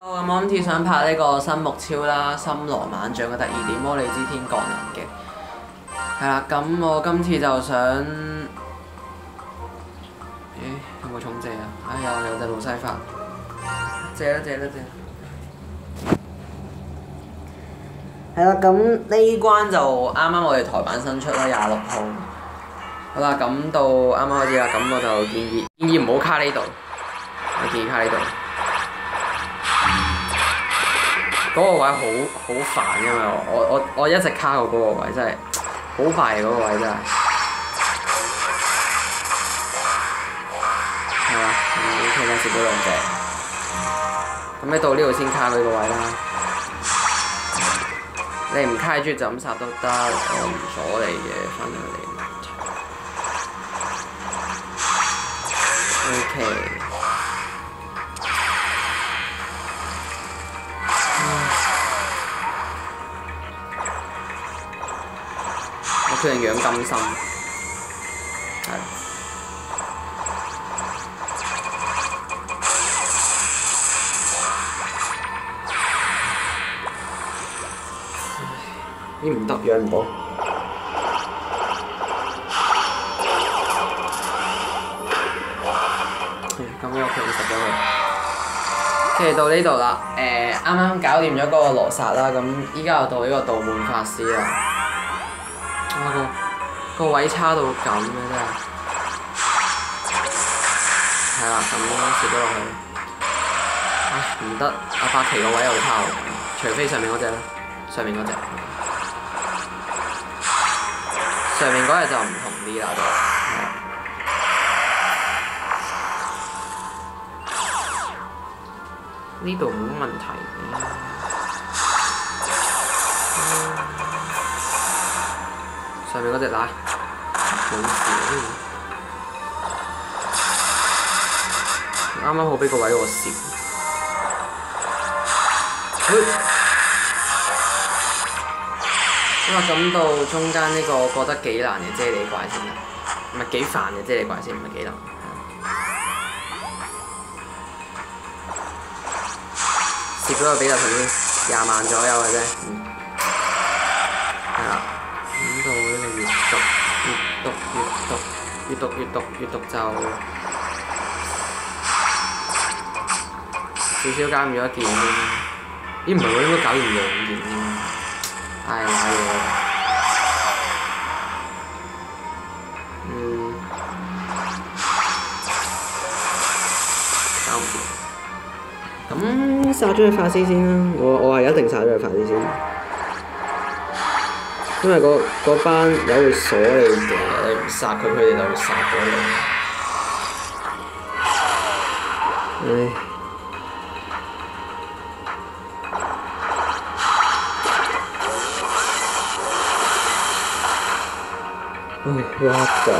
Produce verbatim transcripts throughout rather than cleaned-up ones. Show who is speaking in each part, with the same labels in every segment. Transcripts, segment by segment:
Speaker 1: 咁我今次想拍呢個新木超啦，森羅萬象嘅第二點魔力之天降臨嘅，係啦。咁我今次就想，咦有冇重借啊？哎有有隻路西法，借啦借啦借。係啦，咁呢關就啱啱我哋台版新出啦，廿六號。好啦，咁到啱啱開始啦，咁我就建議建議唔好卡呢度，我建議卡呢度。嗰個位好好煩，因為我我我我一直卡過嗰個位，真係好快嗰個位真係。係嘛？咁 OK 啦，接咗兩隻。咁你到呢度先卡佢個位啦。你唔卡住就咁殺都得，我唔阻你嘅，反正你。OK。我決定養金心，係。咦唔得，養唔到。咁我強食咗佢。跟住到呢度啦，誒啱啱搞掂咗嗰個羅剎啦，咁依家又到呢個道門法師啦。哇個個位差到咁嘅真係，係啦，咁攝咗落去。唉唔得，阿伯奇個位又差喎，除非上面嗰隻啦，上面嗰隻。上面嗰隻就唔同啲啦，呢度冇乜問題嘅。上面嗰隻乸冇事，啱啱好俾個位我攝。咁啊，咁到中間呢個覺得幾難嘅啫喱怪先啦，唔係幾煩嘅啫喱怪先，唔係幾難。攝咗個比較重啲，廿萬左右嘅啫。嗯，係啦。咁到呢個越讀越讀越讀越讀越讀越讀就少少減咗一件啫。咦唔係喎，應該搞掂兩件喎。唉賴嘢。嗯。搞唔掂。咁殺咗佢法師先啦，我我係一定殺咗佢法師先。因為嗰嗰班友會鎖你嘅，你唔殺佢，佢哋就會殺咗你。唉。唉，what the？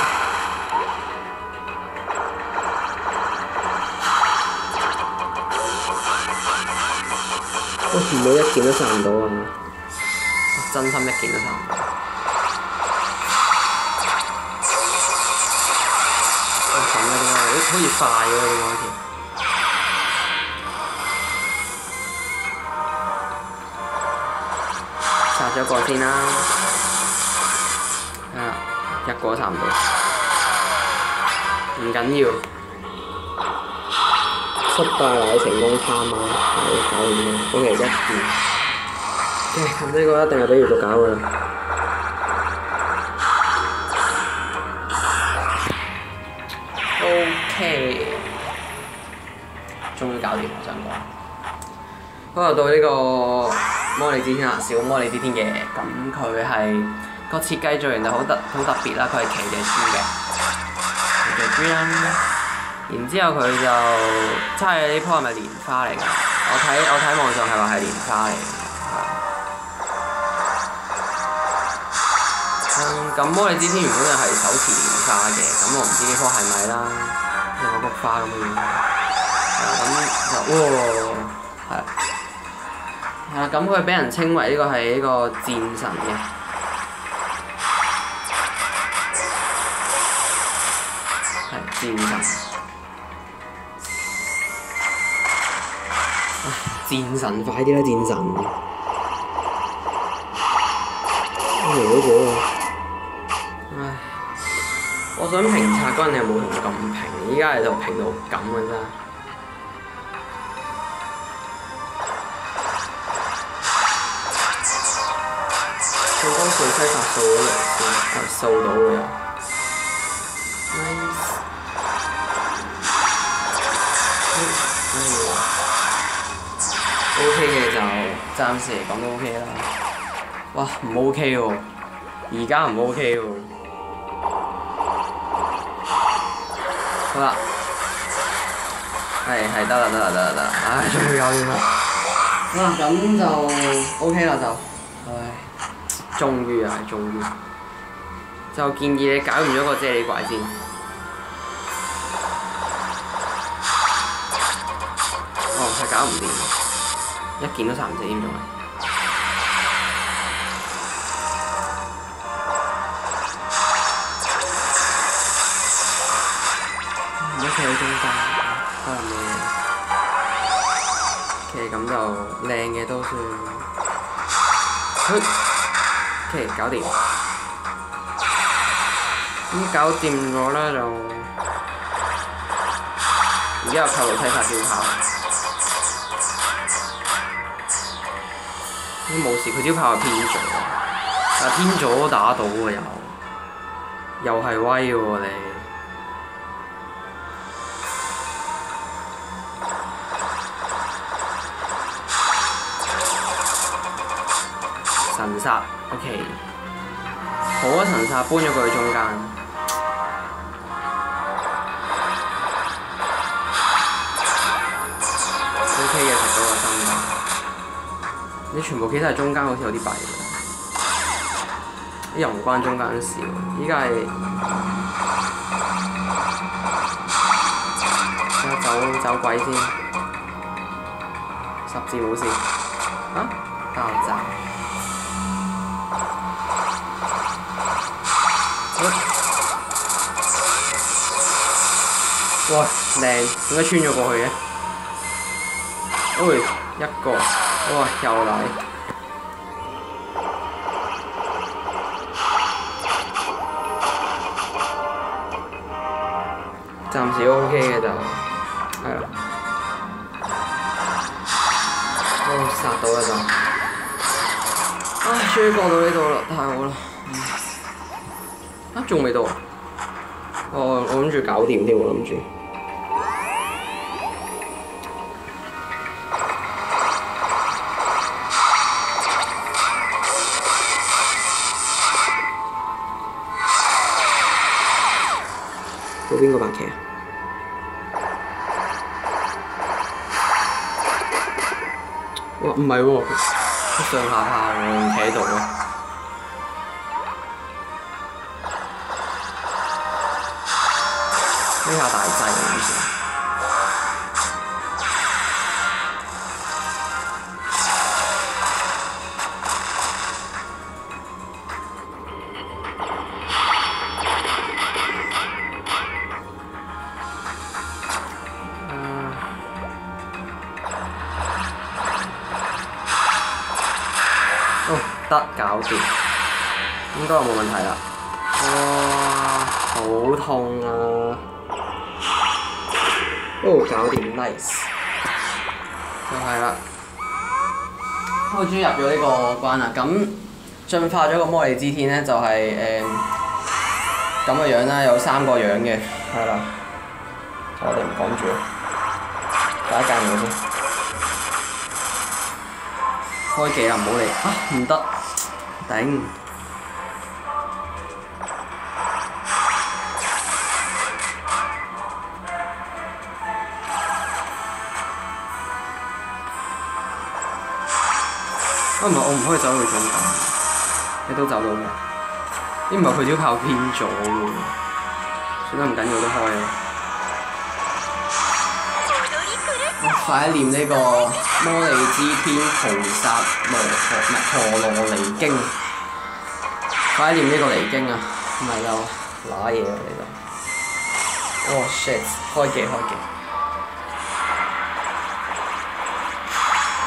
Speaker 1: 我唔會一件都殺唔到啊！真心一件都殺唔到。我咁嘅點解？好好似快喎點解好似？殺咗個先啦。係啦，一個都殺唔到。唔緊要。失敗乃成功參啊！搞掂啦 ，OK 一件。OK， 咁呢個一定係俾月續搞㗎啦。OK， 終於搞掂我想講。不過到呢個魔力之天啊，小魔力之天嘅，咁佢係個設計造型就好特好特別啦，佢係騎隻豬嘅，騎隻豬啦。然之後佢就真係呢棵係咪蓮花嚟㗎？我睇我睇網上係話係蓮花嚟嘅。咁、嗯、魔力之天原本就係手持蓮花嘅，咁我唔知呢棵係咪啦，有個菊花咁嘅樣。咁就哇，係係啦，咁佢俾人稱為呢個係呢個戰神嘅，係戰神。 戰神快啲啦！戰神，嚟嗰個，唉，我想評測嗰陣你有冇同我咁評？依家喺度評到咁嘅啫。佢幫小西發掃咗嚟先，係掃到嘅又。Nice。O K 嘅就暫時嚟講都 O K 啦。哇，唔 O K 喎，而家唔 O K 喎。好啦，係係得啦得啦得啦得啦，唉，終於搞掂啦。嗱咁就 O K 啦就，唉，終於啊終於，就建議你搞完咗個啫喱怪先。哦，係搞唔掂。一件都殺唔死添仲係，唔好企喺中間，可能冇嘢。其實咁就靚嘅都算。OK， 搞掂。咁搞掂咗啦就，而家有扣路梯發招炮。都冇事，佢招炮係偏左，但係偏左都打到喎又，又係威喎你。神殺 ，OK， 好啊神殺，搬咗佢去中間。OK 嘅，食到個心㗎。你全部企晒喺中間，好似有啲弊喎。又唔關中間事喎，依家係走走鬼先，十字冇事。啊？爆炸！哇，靚！點解穿咗過去嘅？喂，一個。哇！又嚟，暫時 O K 嘅就係啦。哦，殺到啦就，唉，終於過到呢度啦，太好啦！啊，仲未到啊？哦，我諗住搞掂添，我諗住。到邊個白棋啊？哇，唔係喎，上下炮喎，企喺度喎。呢下大劑啊！以前。哦，得搞掂，應該冇問題啦。哇，好痛啊！哦，搞掂 ，nice， 就係啦。我終於入咗呢個關啦。咁進化咗個魔力之天咧，就係誒咁嘅樣啦，有三個樣嘅，係啦。我哋唔講住，第一間嘢先。開技啦，唔好嚟啊！唔得，頂。啊唔係，我唔可以走去中間，你都走到嘅。呢唔係佢招炮偏咗喎，算啦，唔緊要，都開啦。快啲念呢個魔力之天菩薩羅陀唔係陀羅尼經，快啲念呢個尼經啊！唔係就揦嘢喎呢度。哦 shit！ 開技開技。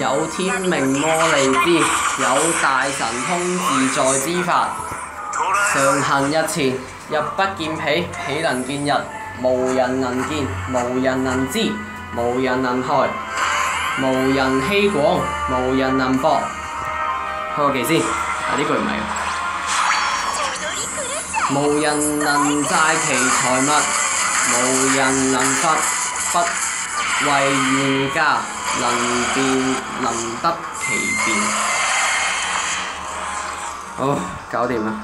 Speaker 1: 有天命魔利之，有大神通自在之法。上行日前，日不見彼，彼能見日。無人能見，無人能知，無人能害，無人欺廣，無人能博。開個記先，啊呢句唔係。無人能債其財物，無人能罰不為原價，能辨能得其變。好，搞掂啦。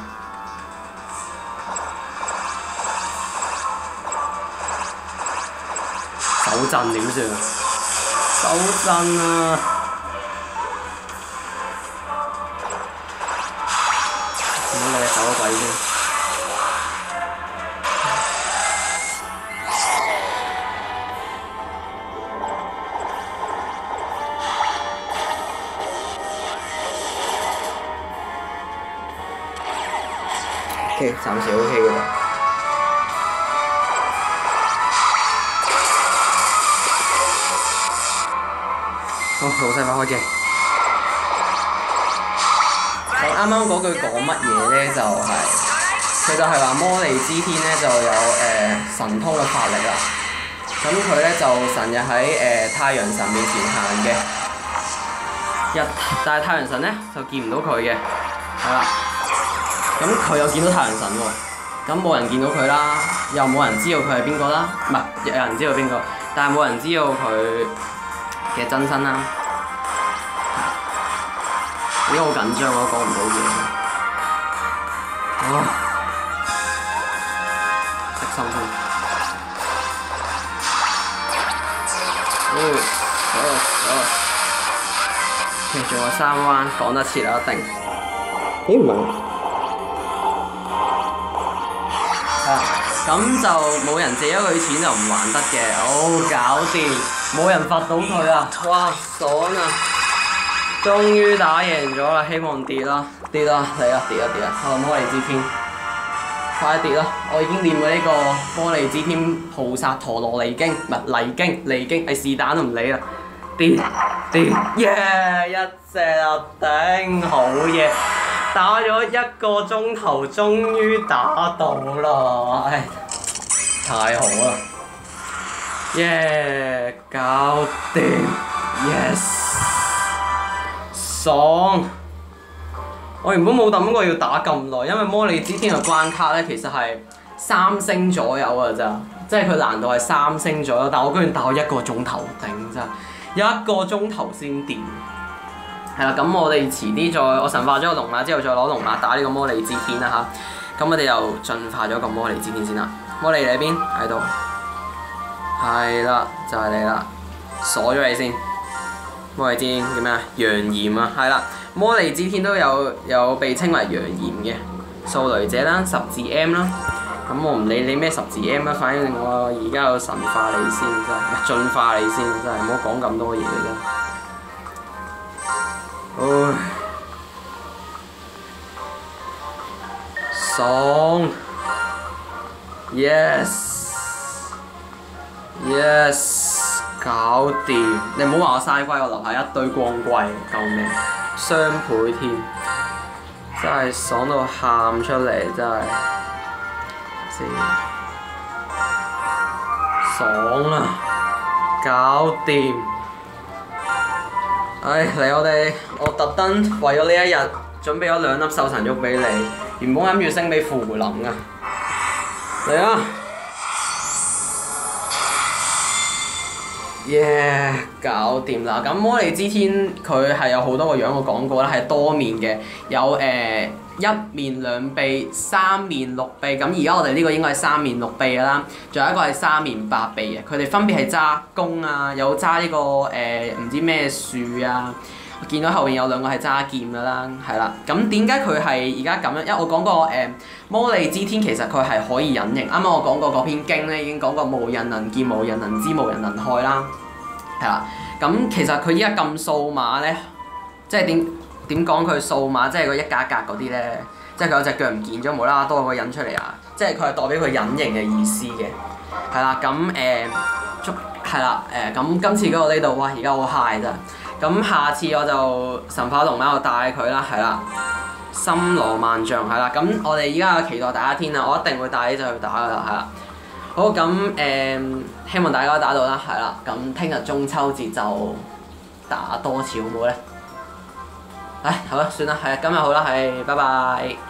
Speaker 1: 手震點算啊？手震啊！唔好理隻手鬼先。OK， 暫時 OK 嘅啦。好，老細快開機。咁啱啱嗰句講乜嘢咧？就係、是、佢就係話魔利之天咧就有誒、呃、神通嘅法力啦。咁佢咧就成日喺誒太陽神面前行嘅，日但係太陽神咧就見唔到佢嘅，係啦。咁佢又見到太陽神喎，咁冇人見到佢啦，又冇人知道佢係邊個啦，唔係有人知道邊個，但係冇人知道佢嘅真身啦。而家好緊張，我都講唔到嘢。啊！食心先。哦，哦哦。其實仲有三彎，講得切啦一定。咦唔係？係啦，咁就冇人借咗佢錢就唔還得嘅。好搞掂，冇人罰到佢啊！哇，爽啊！終於打贏咗啦，希望跌啦，跌啦，嚟啊，跌啊跌啊！啊，魔利之天，快跌啦！我已經練過呢個魔利之天菩薩陀羅尼經，唔係離經，離經係是但都唔理啦，跌跌，耶、yeah, 一隻啊頂，好嘢！打咗一個鐘頭，終於打到啦，唉，太好啦！耶、yeah, 搞掂 ，yes！爽！我原本冇諗過要打咁耐，因為魔利之天嘅關卡咧，其實係三星左右㗎咋，即係佢難度係三星左右，但我居然打咗一個鐘頭，頂真係一個鐘頭先掂。係啦，咁我哋遲啲再我神化咗個龍馬之後，再攞龍馬打呢個魔利之天啦吓，咁我哋又進化咗個魔利之天先啦。魔利你喺邊？喺度。係啦，就係、是、你啦，鎖咗你先。魔利之天叫咩啊？陽炎啊，係啦，魔利之天都有有被稱為陽炎嘅掃雷者啦，十字 M 啦。咁我唔理你咩十字 M 啦，反正我而家有神化你先，真係唔係進化你先，真係唔好講咁多嘢真。唉，爽 ，yes yes。搞掂！你唔好話我嘥龜，我留下一堆光龜，救命！雙倍添，真係爽到喊出嚟，真係，先爽啊！搞掂！唉，嚟我哋，我特登為咗呢一日準備咗兩粒獸神玉俾你，原本諗住升俾符林啊！嚟啊！耶！ Yeah, 搞掂啦！咁魔利之天佢係有好多個樣，我講過啦，係多面嘅，有誒、呃、一面兩臂、三面六臂。咁而家我哋呢個應該係三面六臂嘅啦，仲有一個係三面八臂嘅。佢哋分別係揸弓啊，有揸呢、這個誒唔、呃、知咩樹啊。我見到後面有兩個係揸劍㗎啦，係啦。咁點解佢係而家咁樣？因為我講過誒、呃、魔利之天其實佢係可以隱形。啱啱我講過嗰篇經咧已經講過無人能見、無人能知、無人能害啦，係啦。咁其實佢依家咁數碼咧，即係點點講佢數碼，即係個一格一格嗰啲咧，即係佢有隻腳唔見咗，無啦啦多個人出嚟啊！即係佢係代表佢隱形嘅意思嘅，係啦。咁誒，捉係啦誒，咁、呃、今次嗰個呢度，哇！而家好 high 咋〜 咁下次我就神化龍貓我帶佢啦，係啦。森羅萬象係啦，咁我哋依家期待第一天啦，我一定會帶呢隻去打噶啦，係啦。好咁誒、嗯，希望大家打到啦，係啦。咁聽日中秋節就打多次好唔好咧？唉，好啦，算啦，係今日好啦，係，拜拜。